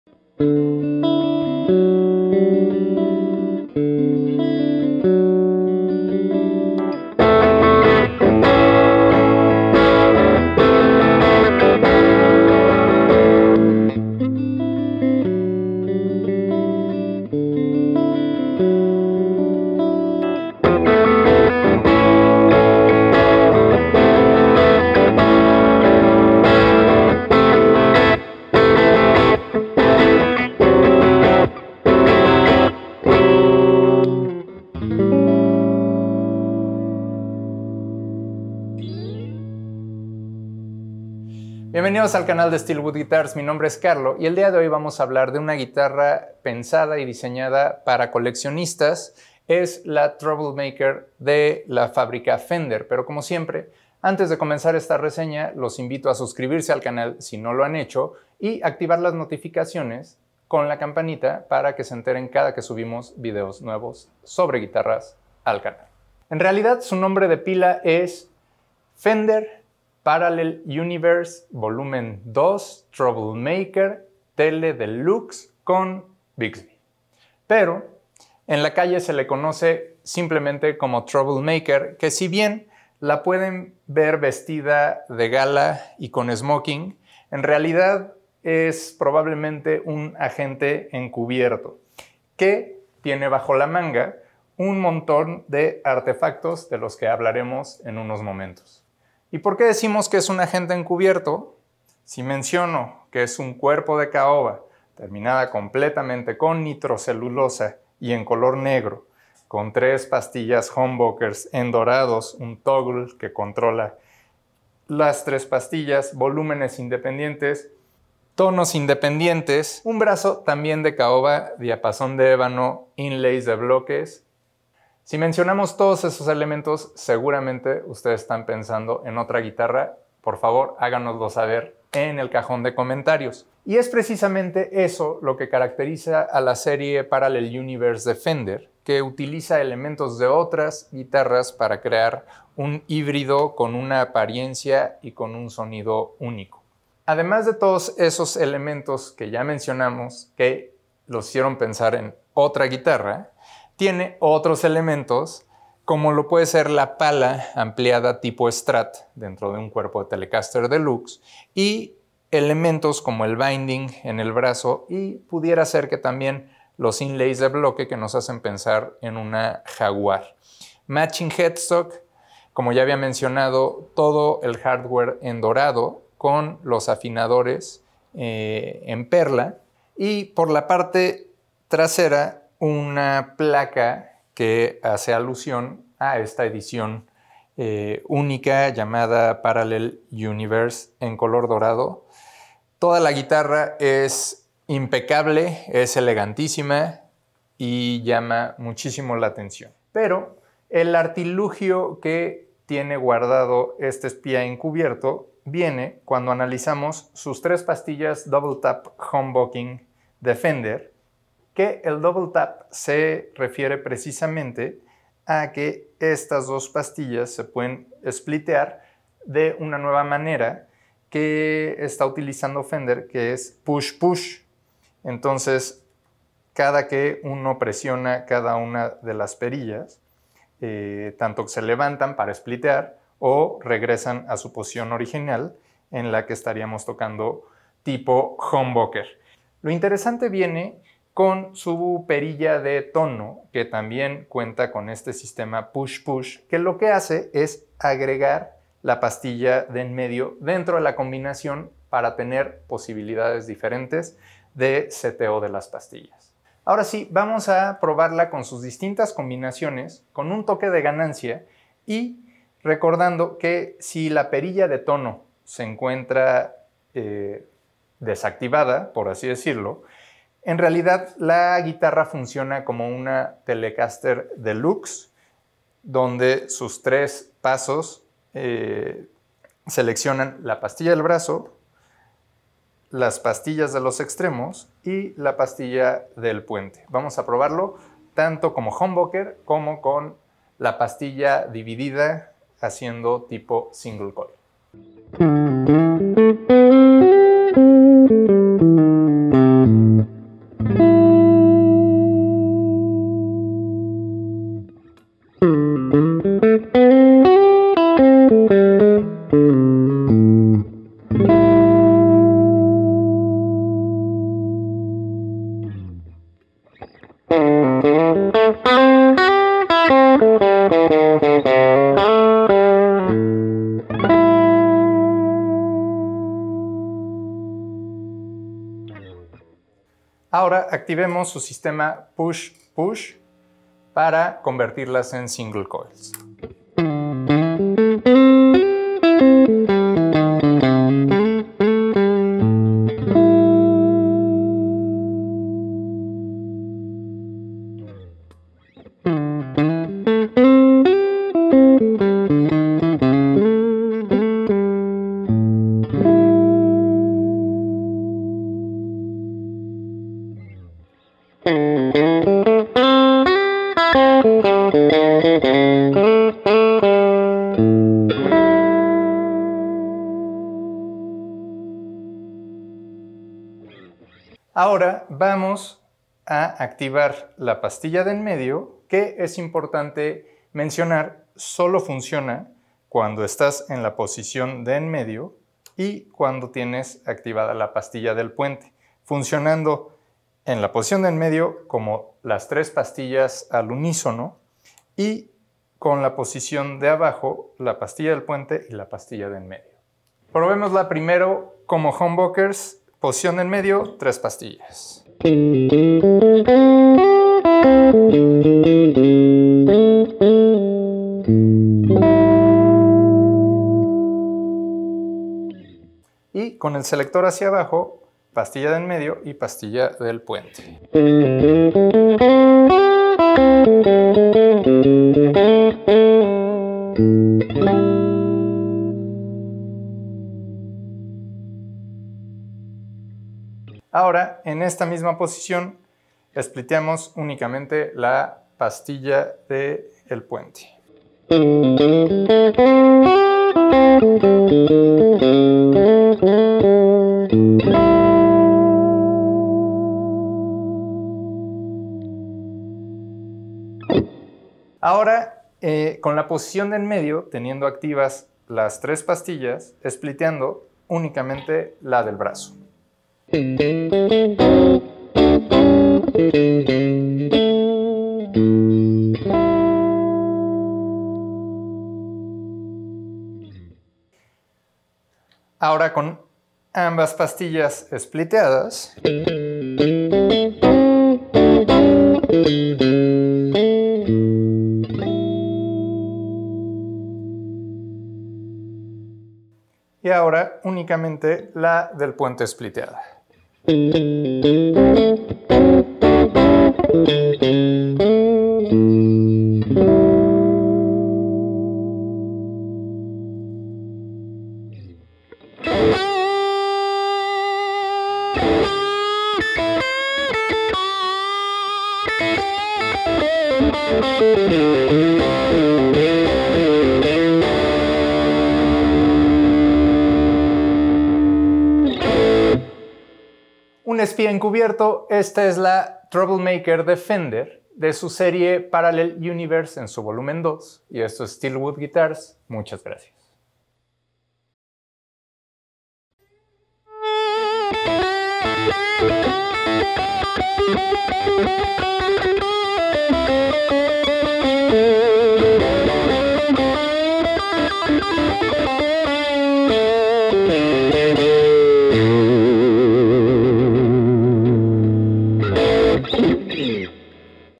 Bienvenidos al canal de Steelwood Guitars, mi nombre es Carlo y el día de hoy vamos a hablar de una guitarra pensada y diseñada para coleccionistas. Es la Troublemaker de la fábrica Fender, pero como siempre, antes de comenzar esta reseña, los invito a suscribirse al canal si no lo han hecho y activar las notificaciones con la campanita para que se enteren cada que subimos videos nuevos sobre guitarras al canal. En realidad, su nombre de pila es Fender Parallel Universe Volumen 2 Troublemaker Tele Deluxe con Bigsby. Pero en la calle se le conoce simplemente como Troublemaker, que si bien la pueden ver vestida de gala y con smoking, en realidad es probablemente un agente encubierto que tiene bajo la manga un montón de artefactos de los que hablaremos en unos momentos. ¿Y por qué decimos que es un agente encubierto? Si menciono que es un cuerpo de caoba terminada completamente con nitrocelulosa y en color negro, con 3 pastillas humbuckers en dorados, un toggle que controla las 3 pastillas, volúmenes independientes, tonos independientes, un brazo también de caoba, diapasón de ébano, inlays de bloques. Si mencionamos todos esos elementos, seguramente ustedes están pensando en otra guitarra. Por favor, háganoslo saber en el cajón de comentarios. Y es precisamente eso lo que caracteriza a la serie Parallel Universe de Fender, que utiliza elementos de otras guitarras para crear un híbrido con una apariencia y con un sonido único. Además de todos esos elementos que ya mencionamos, que los hicieron pensar en otra guitarra, tiene otros elementos, como lo puede ser la pala ampliada tipo Strat dentro de un cuerpo de Telecaster Deluxe y elementos como el binding en el brazo y pudiera ser que también los inlays de bloque que nos hacen pensar en una Jaguar. Matching headstock, como ya había mencionado, todo el hardware en dorado con los afinadores en perla y por la parte trasera una placa que hace alusión a esta edición única llamada Parallel Universe en color dorado. Toda la guitarra es impecable, es elegantísima y llama muchísimo la atención. Pero el artilugio que tiene guardado este espía encubierto viene cuando analizamos sus 3 pastillas Double Tap Humbucking de Fender, que el Double Tap se refiere precisamente a que estas 2 pastillas se pueden splitear de una nueva manera que está utilizando Fender, que es push-push. Entonces, cada que uno presiona cada una de las perillas, tanto que se levantan para splitear o regresan a su posición original en la que estaríamos tocando tipo humbucker. Lo interesante viene con su perilla de tono, que también cuenta con este sistema push-push, que lo que hace es agregar la pastilla de en medio dentro de la combinación para tener posibilidades diferentes de seteo de las pastillas. Ahora sí, vamos a probarla con sus distintas combinaciones, con un toque de ganancia y recordando que si la perilla de tono se encuentra desactivada, por así decirlo, en realidad la guitarra funciona como una Telecaster Deluxe, donde sus 3 pasos seleccionan la pastilla del brazo, las pastillas de los extremos y la pastilla del puente. Vamos a probarlo tanto como humbucker como con la pastilla dividida haciendo tipo single coil. Ahora activemos su sistema push-push para convertirlas en single coils. Ahora vamos a activar la pastilla de en medio, que es importante mencionar, solo funciona cuando estás en la posición de en medio y cuando tienes activada la pastilla del puente, funcionando en la posición de en medio como las 3 pastillas al unísono y con la posición de abajo, la pastilla del puente y la pastilla de en medio. Probémosla primero como humbuckers. Posición en medio, 3 pastillas. Y con el selector hacia abajo, pastilla de en medio y pastilla del puente. Ahora, en esta misma posición, spliteamos únicamente la pastilla del puente. Ahora, con la posición de en medio, teniendo activas las 3 pastillas, spliteando únicamente la del brazo. Ahora con ambas pastillas spliteadas, y ahora únicamente la del puente spliteada. Un espía encubierto, esta es la Troublemaker de Fender de su serie Parallel Universe en su volumen 2, y esto es Steelwood Guitars. Muchas gracias.